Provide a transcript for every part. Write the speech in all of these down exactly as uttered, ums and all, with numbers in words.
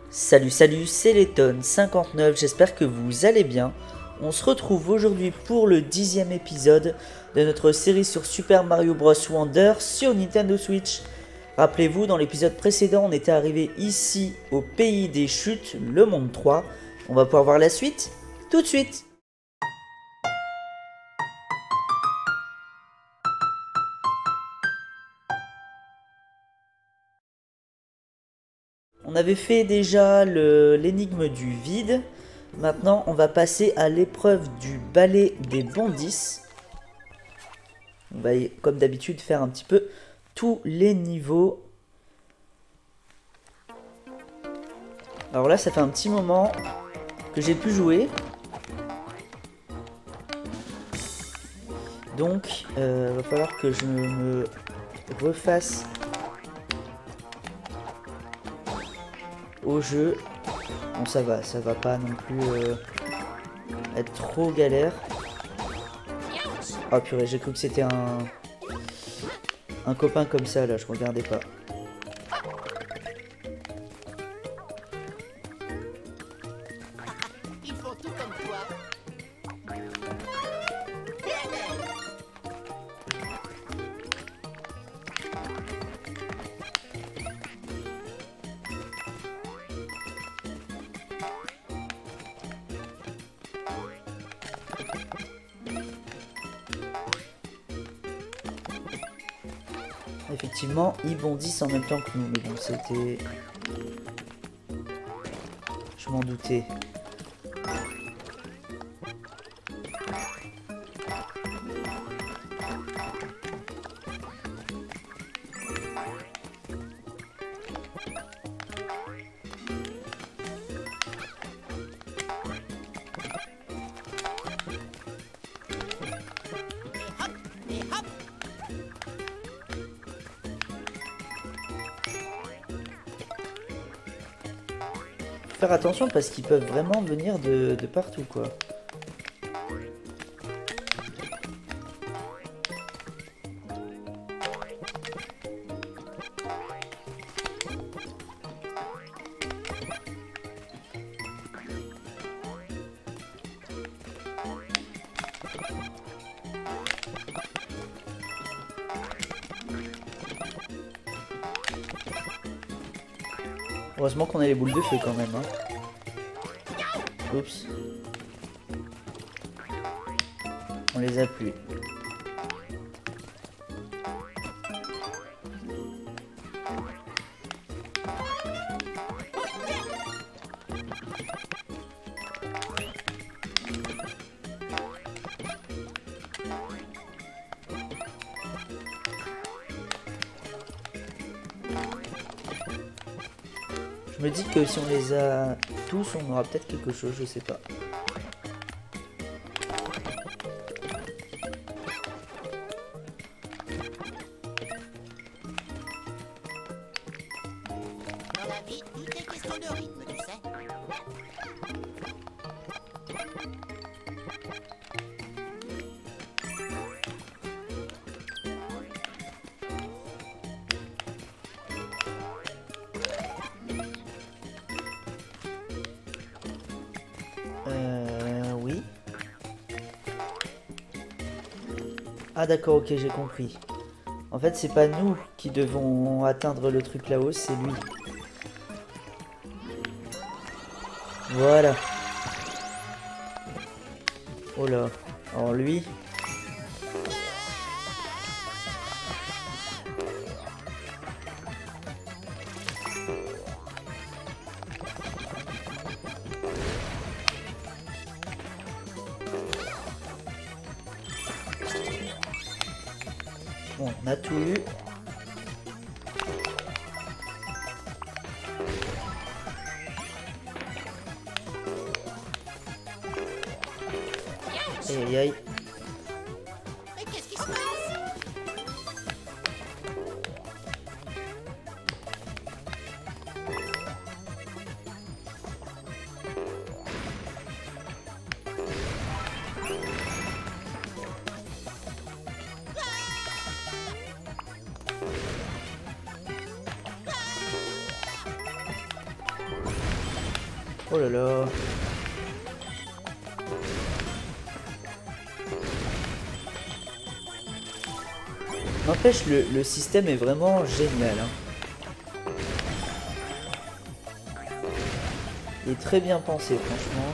Salut salut, c'est Letton cinquante-neuf, j'espère que vous allez bien. On se retrouve aujourd'hui pour le dixième épisode de notre série sur Super Mario Bros Wonder sur Nintendo Switch. Rappelez-vous, dans l'épisode précédent, on était arrivé ici au pays des chutes, le monde trois. On va pouvoir voir la suite tout de suite. On avait fait déjà le- l'énigme du vide. Maintenant, on va passer à l'épreuve du balai des bondis. On va, comme d'habitude, faire un petit peu tous les niveaux. Alors là, ça fait un petit moment que j'ai pu jouer. Donc, il euh, va falloir que je me refasse au jeu. Bon, ça va, ça va pas non plus euh, être trop galère. Oh purée, j'ai cru que c'était un un copain comme ça là, je regardais pas. Ils font tout comme toi. Effectivement, ils bondissent en même temps que nous, mais bon, c'était... Je m'en doutais. Et hop. Faire attention parce qu'ils peuvent vraiment venir de, de partout, quoi. Heureusement qu'on a les boules de feu quand même, hein. Oups. On les a plus. Je me dis que si on les a tous, on aura peut-être quelque chose, je sais pas. Dans la vie, tout est question de rythme, tu sais. Euh... Oui. Ah d'accord, ok, j'ai compris. En fait, c'est pas nous qui devons atteindre le truc là-haut, c'est lui. Voilà. Oh là. Alors lui... Bon, on a tout eu. Aïe aïe aïe. Mais qu'est-ce qui se passe? Oh là là. N'empêche, le, le système est vraiment génial. Hein. Il est très bien pensé, franchement.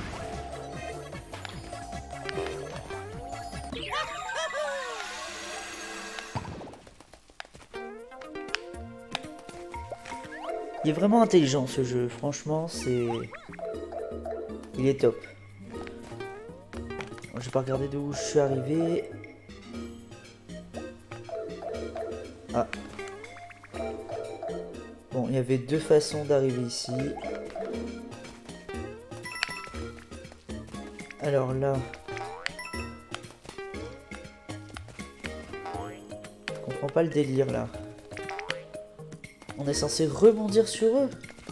Il est vraiment intelligent ce jeu, franchement, c'est... Il est top. Je vais pas regarder d'où je suis arrivé. Ah. Bon, il y avait deux façons d'arriver ici. Alors là... Je comprends pas le délire là. On est censé rebondir sur eux.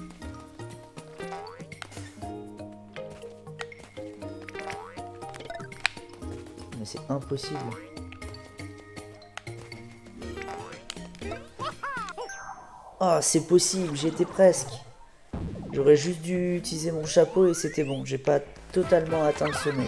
Mais c'est impossible. Ah, oh, c'est possible, j'étais presque. J'aurais juste dû utiliser mon chapeau et c'était bon. J'ai pas totalement atteint le sommet.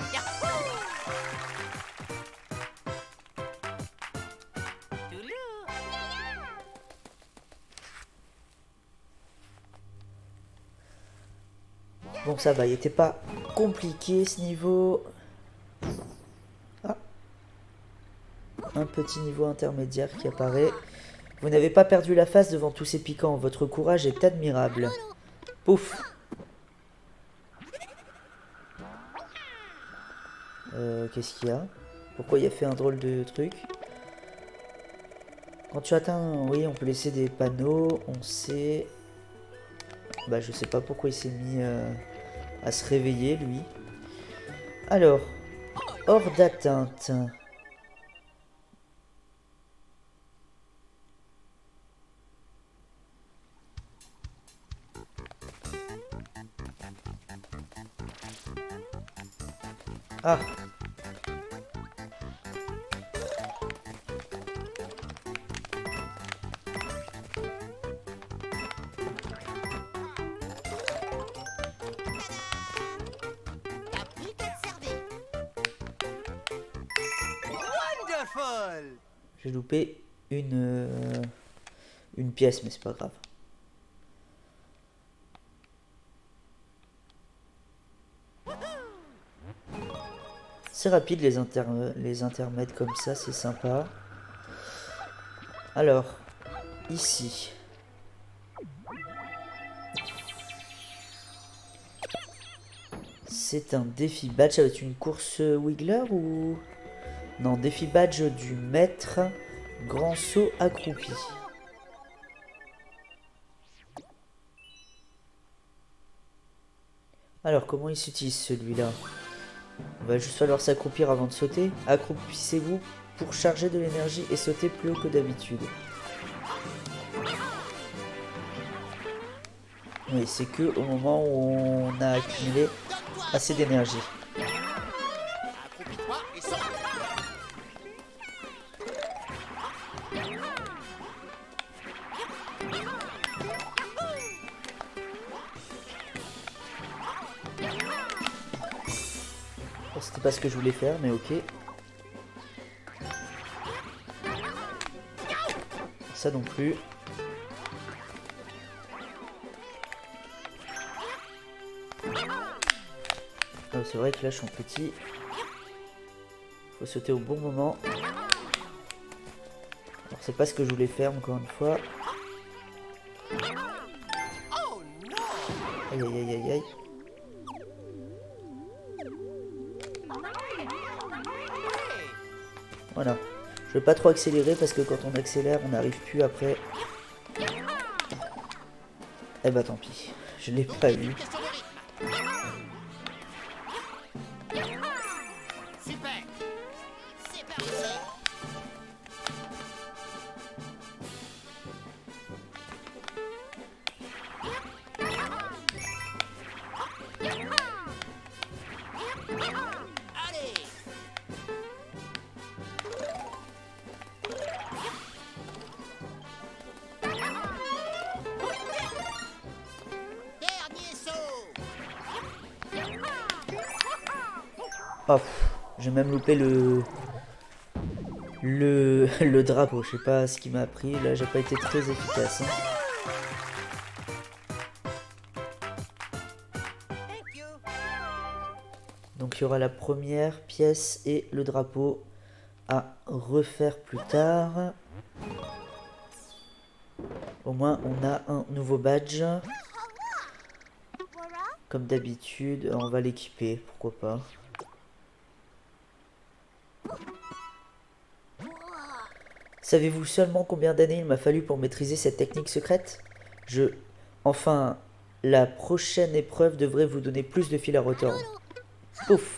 Bon, ça va, il était pas compliqué ce niveau. Ah. Un petit niveau intermédiaire qui apparaît. Vous n'avez pas perdu la face devant tous ces piquants. Votre courage est admirable. Pouf. Euh, qu'est-ce qu'il y a? Pourquoi il a fait un drôle de truc? Quand tu atteins... Oui, on peut laisser des panneaux. On sait... Bah, je sais pas pourquoi il s'est mis euh, à se réveiller, lui. Alors, hors d'atteinte. Ah. J'ai loupé une, euh, une pièce, mais c'est pas grave. C'est rapide les, inter les intermèdes comme ça, c'est sympa. Alors, ici. C'est un défi badge avec une course Wiggler ou... Non, défi badge du maître, grand saut accroupi. Alors, comment il s'utilise celui-là? Il va juste falloir s'accroupir avant de sauter. Accroupissez-vous pour charger de l'énergie et sauter plus haut que d'habitude. Oui, c'est que au moment où on a accumulé assez d'énergie. C'était pas ce que je voulais faire, mais ok. Ça non plus. Oh, c'est vrai que là je suis en petit. Faut sauter au bon moment. Alors c'est pas ce que je voulais faire encore une fois. Aïe aïe aïe aïe aïe. Voilà. Je vais pas trop accélérer parce que quand on accélère, on n'arrive plus après. Eh bah tant pis. Je l'ai pas eu. Oh, j'ai même loupé le... Le... le drapeau. Je sais pas ce qui m'a appris. Là, j'ai pas été très efficace. Hein. Donc, il y aura la première pièce et le drapeau à refaire plus tard. Au moins, on a un nouveau badge. Comme d'habitude, on va l'équiper, pourquoi pas. Savez-vous seulement combien d'années il m'a fallu pour maîtriser cette technique secrète? Je... Enfin, la prochaine épreuve devrait vous donner plus de fil à retordre. Pouf!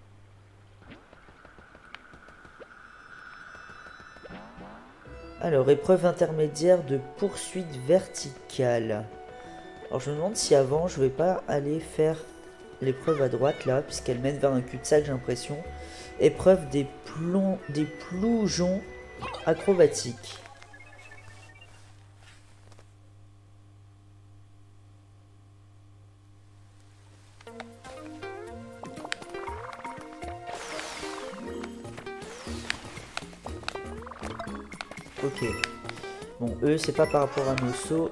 Alors, épreuve intermédiaire de poursuite verticale. Alors, je me demande si avant, je vais pas aller faire l'épreuve à droite, là, puisqu'elle mène vers un cul-de-sac, j'ai l'impression. Épreuve des, plomb... des plongeons acrobatiques. Ok. Bon, eux, c'est pas par rapport à nos sauts.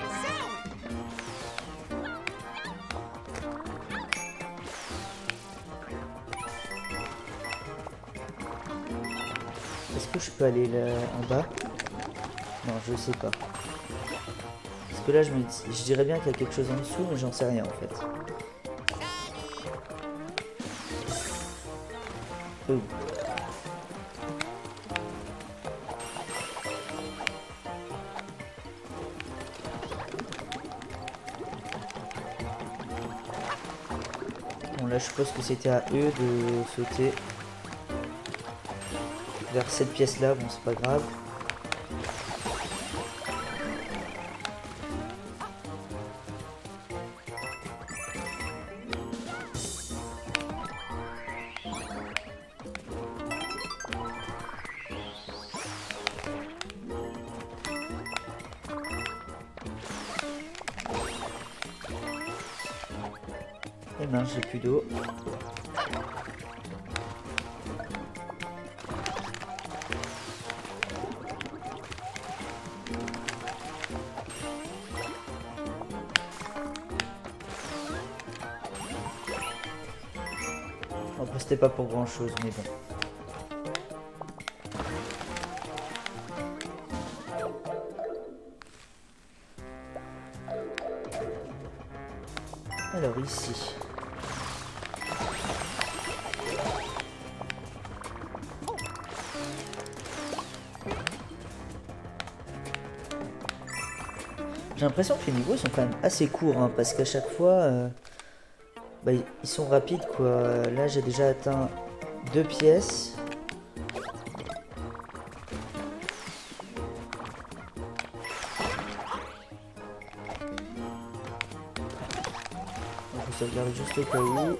Est-ce que je peux aller là en bas? Non, je sais pas. Parce que là, je me dis, je dirais bien qu'il y a quelque chose en dessous, mais j'en sais rien en fait. Oh. Bon, là, je suppose que c'était à eux de sauter vers cette pièce-là. Bon, c'est pas grave. Eh ben, j'ai plus d'eau. Après, c'était pas pour grand chose, mais bon. Alors ici. J'ai l'impression que les niveaux sont quand même assez courts, hein, parce qu'à chaque fois, euh, bah, ils sont rapides, quoi. Là, j'ai déjà atteint deux pièces. Je sauvegarde juste au cas où.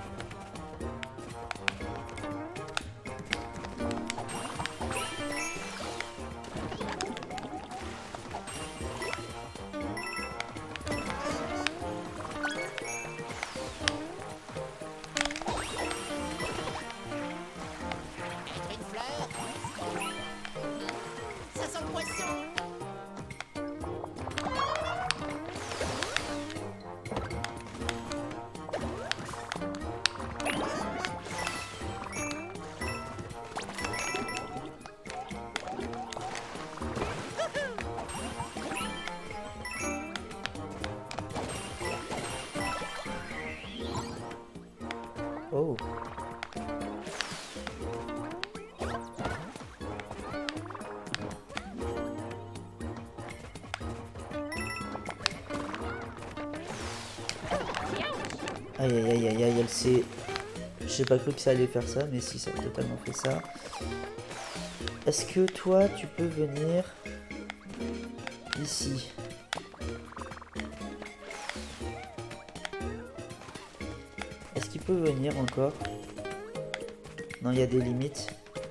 Oh. Aïe aïe aïe aïe aïe, elle s'est... J'ai pas cru que ça allait faire ça, mais si, ça a totalement fait ça. Est-ce que toi, tu peux venir ici? Est-ce qu'il peut venir encore? Non, il y a des limites.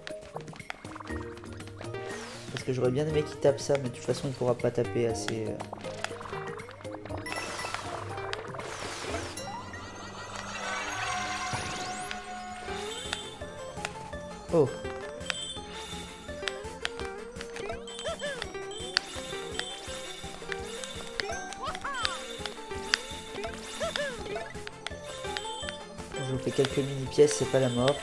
Parce que j'aurais bien aimé qu'il tape ça, mais de toute façon, il pourra pas taper assez... Oh. Je vous fais quelques mini pièces, c'est pas la mort.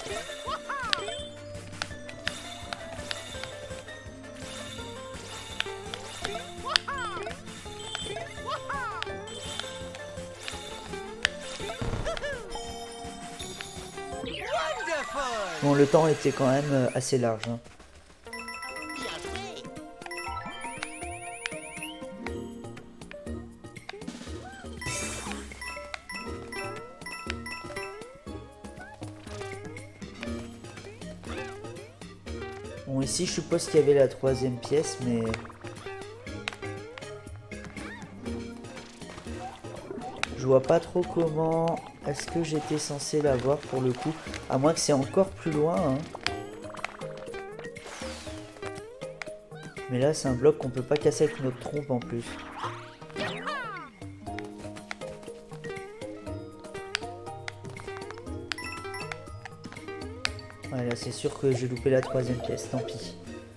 Bon, le temps était quand même euh, assez large. Hein. Bien joué. Bon, ici, je suppose qu'il y avait la troisième pièce, mais... je vois pas trop comment est-ce que j'étais censé l'avoir pour le coup. À moins que c'est encore plus loin. Hein. Mais là, c'est un bloc qu'on peut pas casser avec notre trompe en plus. Ouais, là, c'est sûr que j'ai loupé la troisième pièce, tant pis.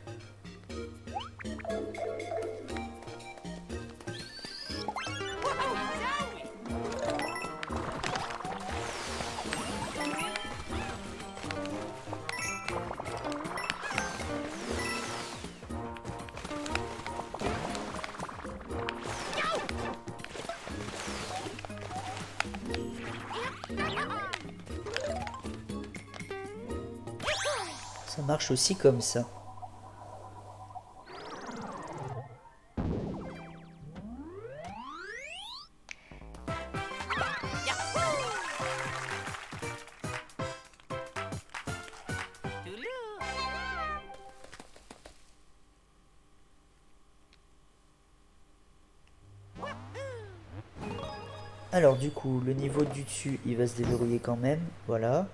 Ça marche aussi comme ça. Alors du coup, le niveau du dessus, il va se déverrouiller quand même. Voilà.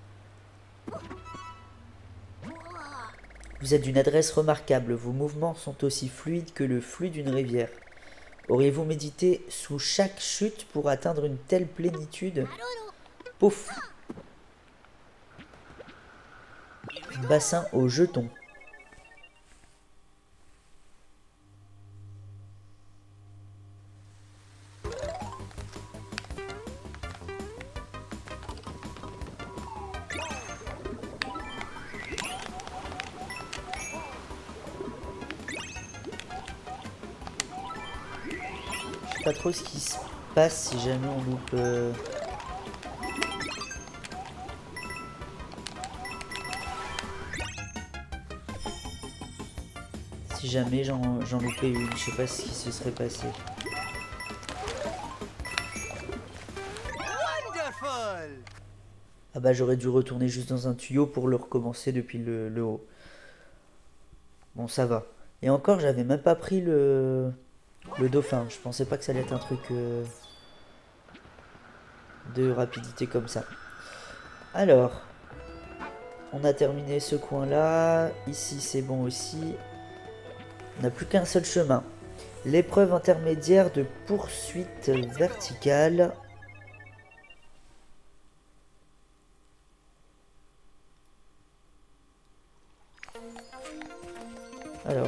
Vous êtes d'une adresse remarquable. Vos mouvements sont aussi fluides que le flux d'une rivière. Auriez-vous médité sous chaque chute pour atteindre une telle plénitude? Pouf! Bassin aux jetons. Je sais pas trop ce qui se passe si jamais on loupe... Euh... Si jamais j'en loupais une, je sais pas ce qui se serait passé. Ah bah j'aurais dû retourner juste dans un tuyau pour le recommencer depuis le, le haut. Bon, ça va. Et encore, j'avais même pas pris le... Le dauphin, je pensais pas que ça allait être un truc euh, de rapidité comme ça. Alors, on a terminé ce coin là. Ici c'est bon aussi. On n'a plus qu'un seul chemin. L'épreuve intermédiaire de poursuite verticale. Alors.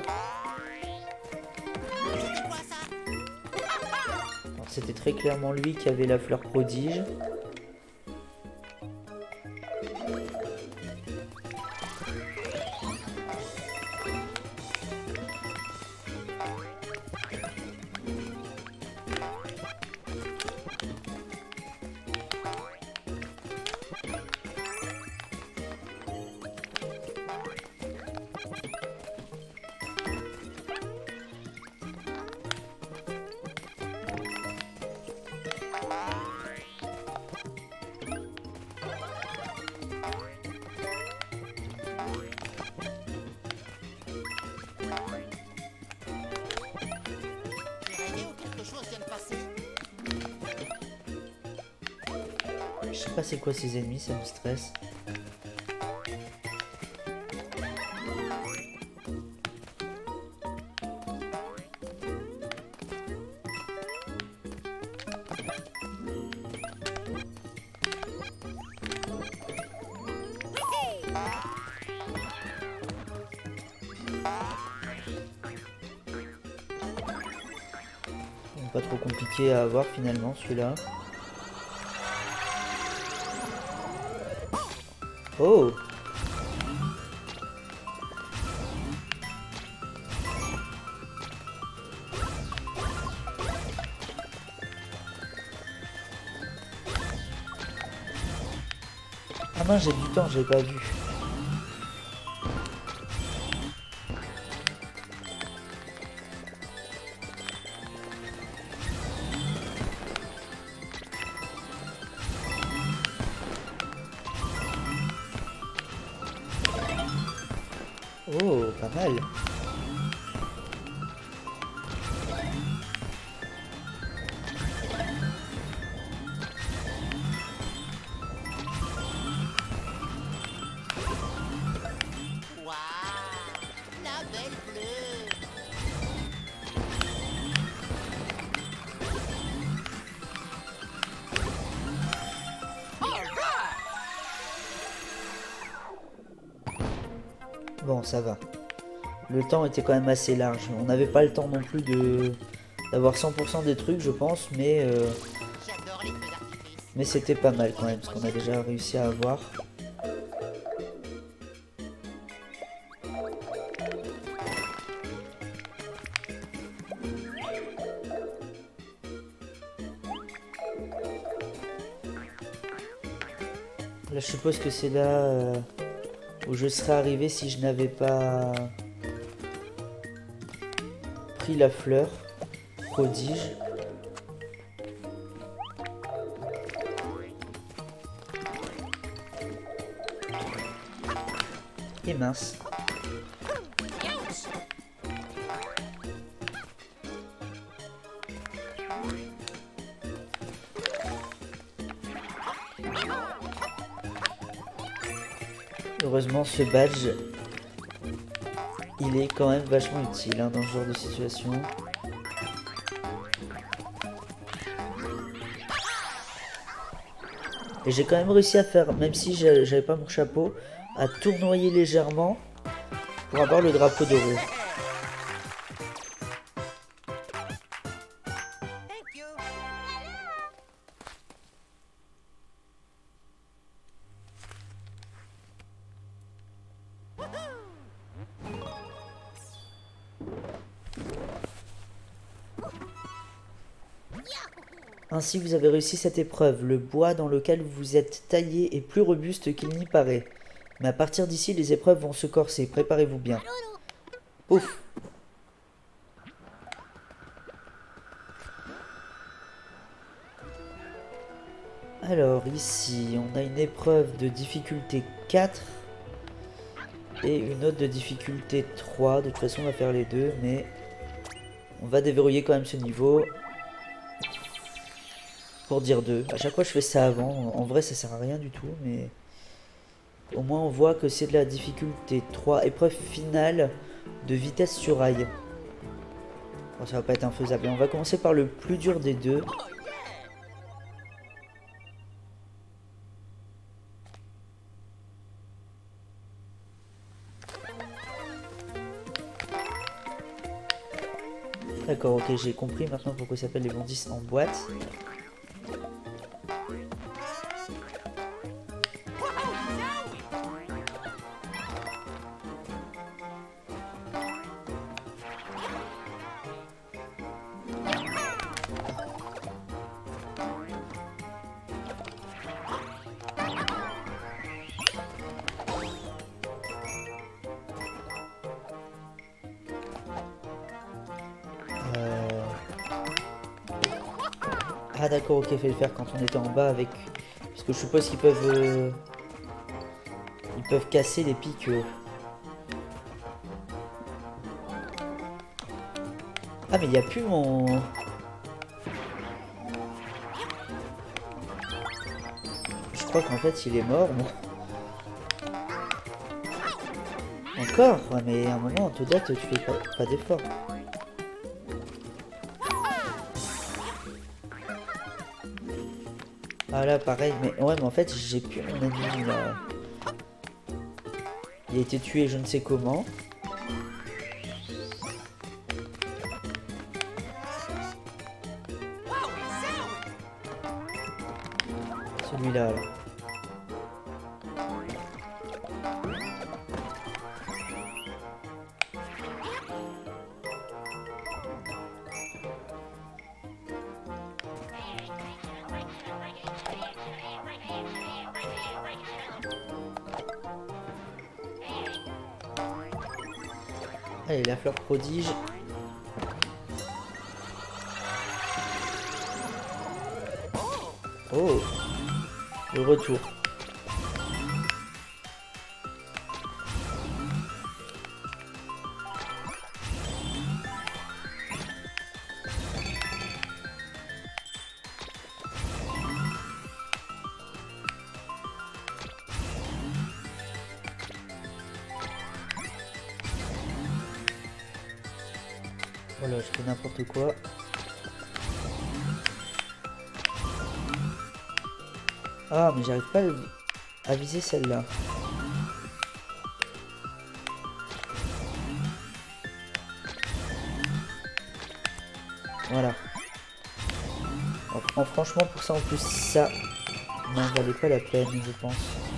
C'était très clairement lui qui avait la fleur prodige. Je sais pas c'est quoi ces ennemis, ça me stresse. pas trop compliqué à avoir finalement celui-là. Oh! Ah mince, j'ai du temps, j'ai pas vu. Oh, pas mal. Waouh, la belle bleue. Bon, ça va. Le temps était quand même assez large. On n'avait pas le temps non plus de d'avoir cent pour cent des trucs, je pense, mais euh, J'adore les feux d'artifice. mais c'était pas mal quand même, parce qu'on a déjà réussi à avoir. Là, je suppose que c'est là euh, où je serais arrivé si je n'avais pas pris la fleur prodige. Et mince. Heureusement, ce badge, il est quand même vachement utile hein, dans ce genre de situation. Et j'ai quand même réussi à faire, même si j'avais pas mon chapeau, à tournoyer légèrement pour avoir le drapeau doré. Thank you. Ainsi, vous avez réussi cette épreuve. Le bois dans lequel vous vous êtes taillé est plus robuste qu'il n'y paraît. Mais à partir d'ici, les épreuves vont se corser. Préparez-vous bien. Ouf. Alors, ici, on a une épreuve de difficulté quatre. Et une autre de difficulté trois. De toute façon, on va faire les deux. Mais on va déverrouiller quand même ce niveau. Pour dire deux. À chaque fois, je fais ça avant. En vrai, ça sert à rien du tout. Mais au moins, on voit que c'est de la difficulté trois. Épreuve finale de vitesse sur rail. Bon, ça va pas être infaisable. Et on va commencer par le plus dur des deux. D'accord, ok, j'ai compris maintenant pourquoi ça s'appelle les bondisses en boîte. Ah d'accord, ok, fait le faire quand on était en bas avec... Parce que je suppose qu'ils peuvent... Euh... Ils peuvent casser les pics. Euh... Ah mais il n'y a plus mon... Je crois qu'en fait il est mort. Bon. Encore? Ouais, mais à un moment, en te date, tu fais pas, pas d'effort. Ah là pareil, mais ouais mais en fait j'ai plus mon ennemi là. Il a été tué je ne sais comment. Celui-là, là. Allez, la fleur prodige. Oh, le retour. Voilà, je fais n'importe quoi. Ah, mais j'arrive pas à viser celle-là. Voilà. En, franchement, pour ça, en plus, ça n'en valait pas la peine, je pense.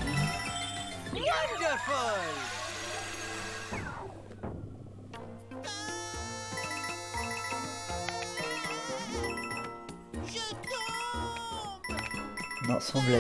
Non, sans blague.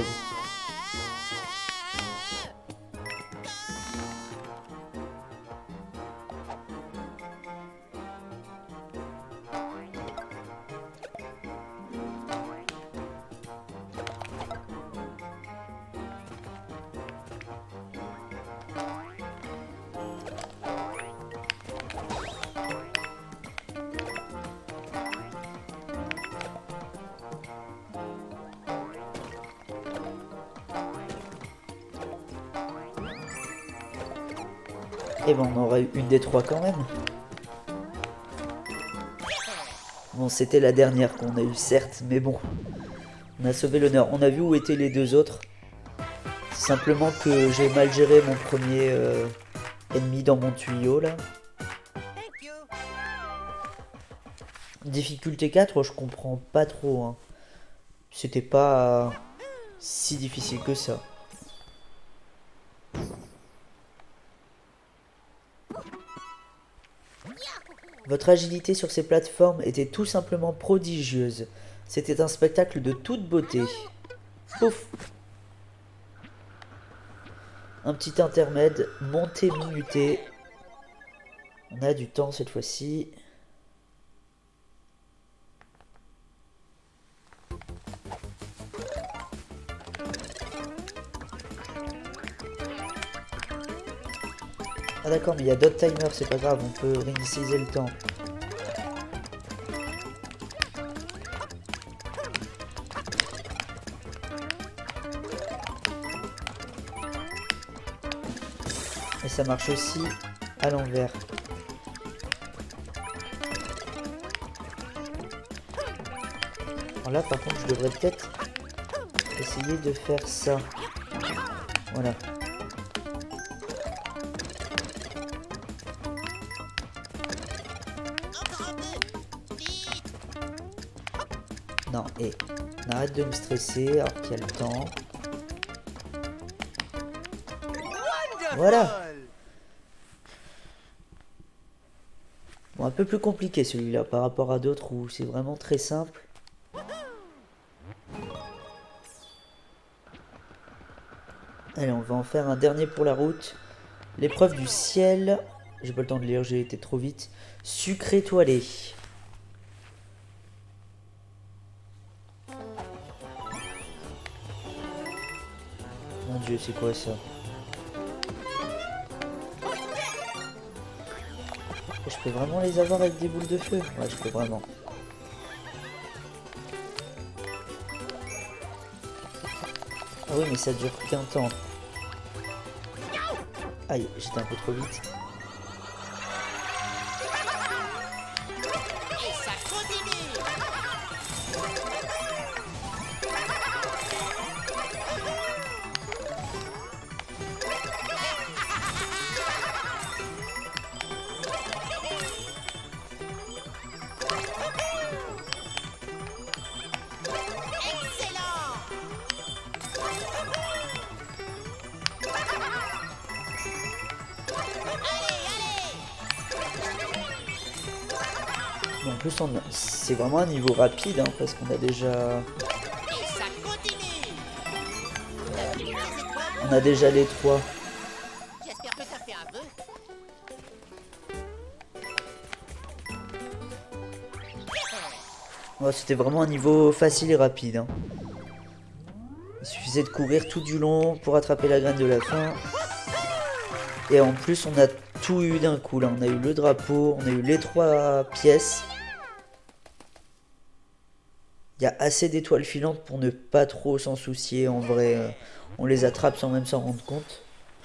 Et bon, on aurait eu une des trois quand même. Bon, c'était la dernière qu'on a eue, certes, mais bon. On a sauvé l'honneur. On a vu où étaient les deux autres. C'est simplement que j'ai mal géré mon premier euh, ennemi dans mon tuyau, là. Difficulté quatre, je comprends pas trop. Hein. C'était pas euh, si difficile que ça. Votre agilité sur ces plateformes était tout simplement prodigieuse. C'était un spectacle de toute beauté. Pouf. Un petit intermède, monté, minuté. On a du temps cette fois-ci. Ah d'accord, mais il y a d'autres timers, c'est pas grave, on peut réinitialiser le temps. Et ça marche aussi à l'envers. Alors là par contre je devrais peut-être essayer de faire ça. Voilà. Non, et on arrête de me stresser alors qu'il y a le temps. Voilà. Bon, un peu plus compliqué celui-là par rapport à d'autres où c'est vraiment très simple. Allez, on va en faire un dernier pour la route. L'épreuve du ciel. J'ai pas le temps de lire, j'ai été trop vite. Sucre étoilé. Mon Dieu, c'est quoi ça? Je peux vraiment les avoir avec des boules de feu? Ouais, je peux vraiment. Ah oui, mais ça dure qu'un temps. Aïe, j'étais un peu trop vite. Et ça continue. Excellent. plus, on a... c'est vraiment un niveau rapide, hein, parce qu'on a déjà... Et ça continue. T'as vu les étoiles? On a déjà les trois. J'espère que t'as fait un vœu. Ouais, c'était vraiment un niveau facile et rapide, hein. Il suffisait de courir tout du long pour attraper la graine de la fin. Et en plus, on a tout eu d'un coup, là. On a eu le drapeau, on a eu les trois pièces. Il y a assez d'étoiles filantes pour ne pas trop s'en soucier. En vrai, euh, on les attrape sans même s'en rendre compte.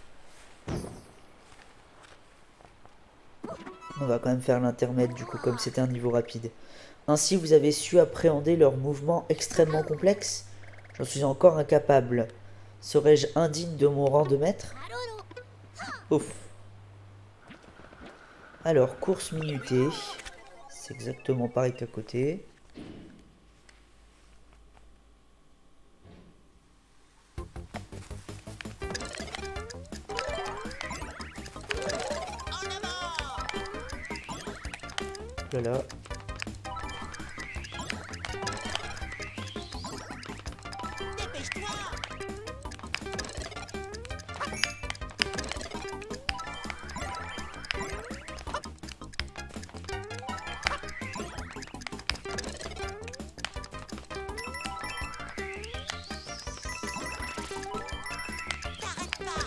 On va quand même faire l'intermède, du coup, comme c'était un niveau rapide. Ainsi, vous avez su appréhender leurs mouvements extrêmement complexes. J'en suis encore incapable. Serais-je indigne de mon rang de maître? Ouf. Alors, course minutée. C'est exactement pareil qu'à côté. Voilà. Dépêche-toi. T'arrêtes pas.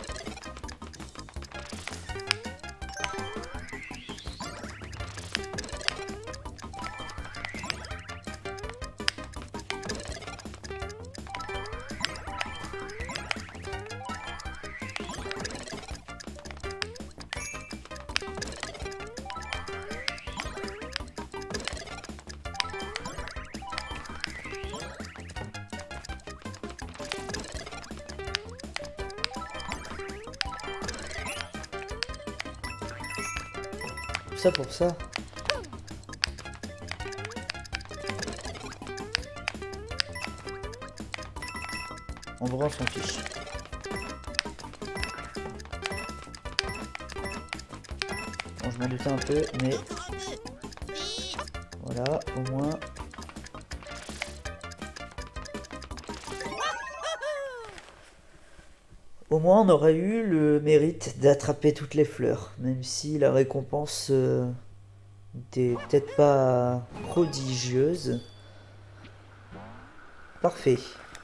Tout ça pour ça. En vrai, on s'en fiche. Bon, je m'en doutais un peu, mais voilà, au moins. Au moins, on aura eu le mérite d'attraper toutes les fleurs, même si la récompense euh, n'était peut-être pas prodigieuse. Parfait.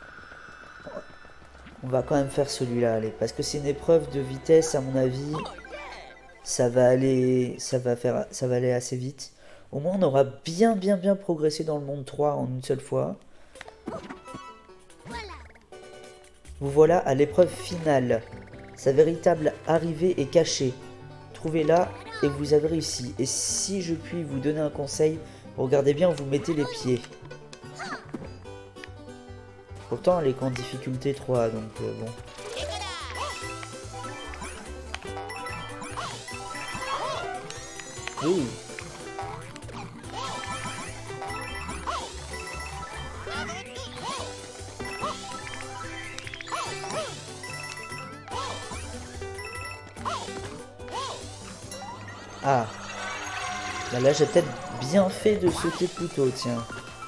On va quand même faire celui-là, allez, parce que c'est une épreuve de vitesse, à mon avis. Ça va aller, ça va faire, ça va aller assez vite. Au moins, on aura bien, bien, bien progressé dans le monde trois en une seule fois. Vous voilà à l'épreuve finale. Sa véritable arrivée est cachée. Trouvez-la et vous avez réussi. Et si je puis vous donner un conseil, regardez bien où vous mettez les pieds. Pourtant, elle est qu'en difficulté trois, donc euh, bon. Oui. Ah. Bah là, j'ai peut-être bien fait de sauter plus tôt, tiens.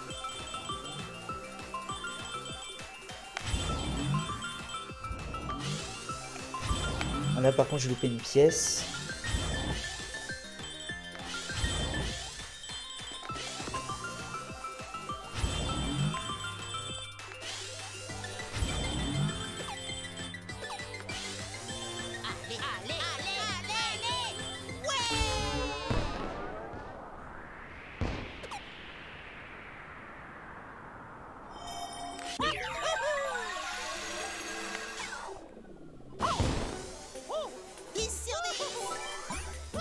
Là, par contre, j'ai loupé une pièce. Allez, allez, allez, allez, allez. Ouais. dix sur dix.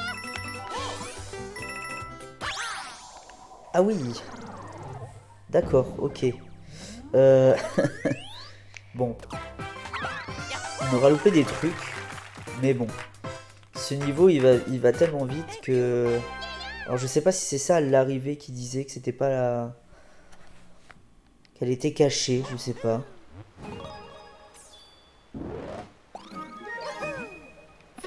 Ah oui. D'accord, ok. Euh... bon. On aura loupé des trucs. Mais bon. Ce niveau, il va, il va tellement vite que... Alors, je sais pas si c'est ça l'arrivée qui disait que c'était pas la... qu'elle était cachée, je sais pas.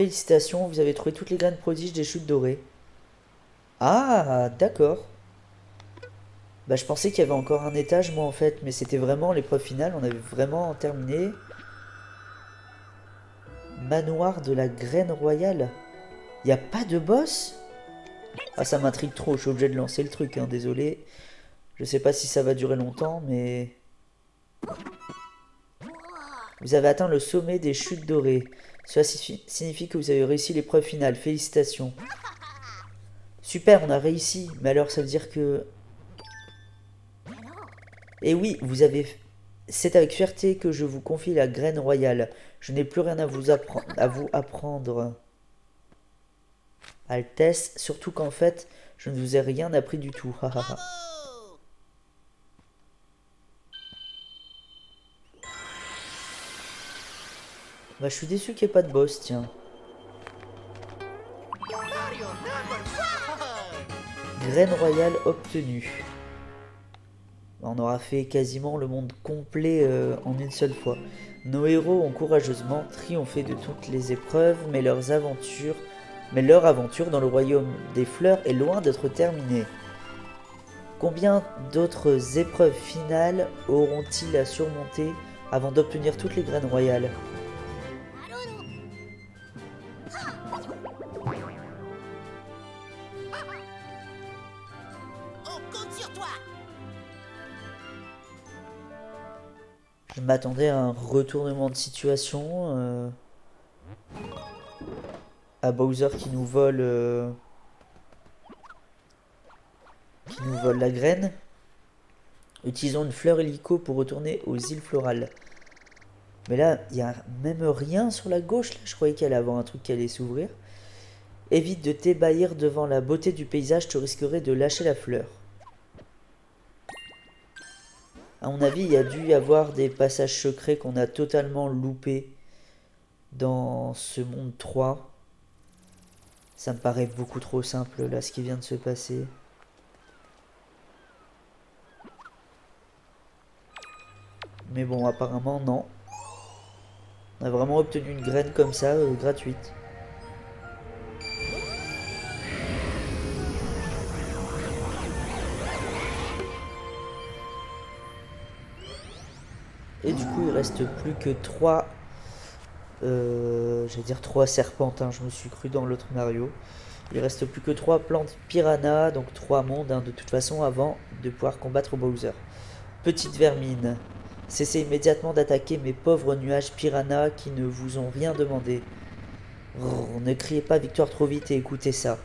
Félicitations, vous avez trouvé toutes les graines prodiges des chutes dorées. Ah, d'accord. Bah je pensais qu'il y avait encore un étage moi en fait, mais c'était vraiment l'épreuve finale, on avait vraiment terminé. Manoir de la graine royale. Il n'y a pas de boss? Ah ça m'intrigue trop, je suis obligé de lancer le truc, hein, désolé. Je sais pas si ça va durer longtemps, mais... Vous avez atteint le sommet des chutes dorées. Cela signifie que vous avez réussi l'épreuve finale, félicitations. Super, on a réussi, mais alors ça veut dire que... Et oui, vous avez... C'est avec fierté que je vous confie la graine royale. Je n'ai plus rien à vous, appre... à vous apprendre. Altesse, surtout qu'en fait, je ne vous ai rien appris du tout. Bravo. Bah, je suis déçu qu'il n'y ait pas de boss, tiens. Mario number one. Graine royale obtenue. On aura fait quasiment le monde complet euh, en une seule fois. Nos héros ont courageusement triomphé de toutes les épreuves, mais leurs aventures, mais leur aventure dans le royaume des fleurs est loin d'être terminée. Combien d'autres épreuves finales auront-ils à surmonter avant d'obtenir toutes les graines royales? On compte sur toi. Je m'attendais à un retournement de situation. Euh, à Bowser qui nous vole... Euh, qui nous vole la graine. Utilisons une fleur hélico pour retourner aux îles florales. Mais là, il n'y a même rien sur la gauche. Là. Je croyais qu'il allait avoir un truc qui allait s'ouvrir. Évite de t'ébahir devant la beauté du paysage, tu risquerais de lâcher la fleur. À mon avis, il y a dû y avoir des passages secrets qu'on a totalement loupés dans ce monde trois. Ça me paraît beaucoup trop simple, là, ce qui vient de se passer. Mais bon, apparemment, non. On a vraiment obtenu une graine comme ça, euh, gratuite. Et du coup, il reste plus que trois... Euh, J'allais dire trois serpentins, je me suis cru dans l'autre Mario. Il reste plus que trois plantes piranha, donc trois mondes, hein, de toute façon, avant de pouvoir combattre Bowser. Petite vermine. Cessez immédiatement d'attaquer mes pauvres nuages piranha qui ne vous ont rien demandé. Rrr, ne criez pas victoire trop vite et écoutez ça.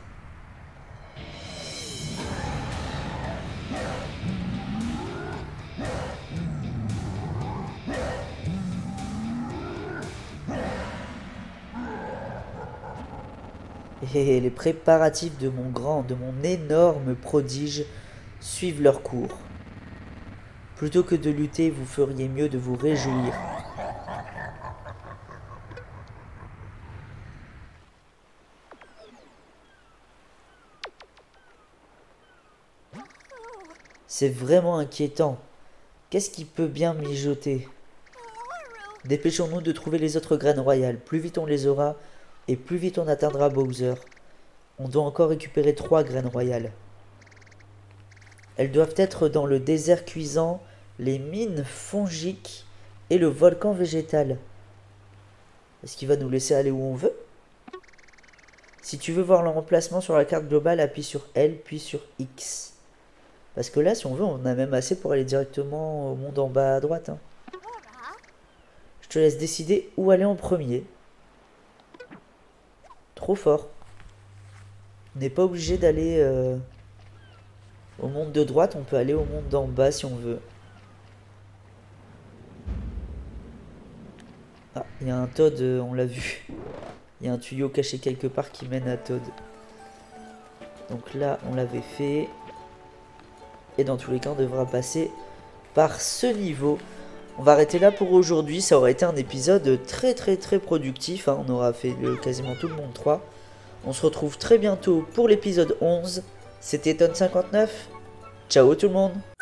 Et les préparatifs de mon grand, de mon énorme prodige suivent leur cours. Plutôt que de lutter, vous feriez mieux de vous réjouir. C'est vraiment inquiétant. Qu'est-ce qui peut bien mijoter? Dépêchons-nous de trouver les autres graines royales. Plus vite on les aura, et plus vite on atteindra Bowser. On doit encore récupérer trois graines royales. Elles doivent être dans le désert cuisant, les mines fongiques et le volcan végétal. Est-ce qu'il va nous laisser aller où on veut? Si tu veux voir leur emplacement sur la carte globale, appuie sur L puis sur X. Parce que là, si on veut, on a même assez pour aller directement au monde en bas à droite. Hein. Je te laisse décider où aller en premier. Trop fort. On n'est pas obligé d'aller euh, au monde de droite, on peut aller au monde d'en bas si on veut. Ah, il y a un Toad, euh, on l'a vu. Il y a un tuyau caché quelque part qui mène à Toad. Donc là, on l'avait fait. Et dans tous les cas, on devra passer par ce niveau. On va arrêter là pour aujourd'hui. Ça aurait été un épisode très très très productif. Hein. On aura fait le, quasiment tout le monde trois. On se retrouve très bientôt pour l'épisode onze. C'était Ton cinquante-neuf. Ciao tout le monde.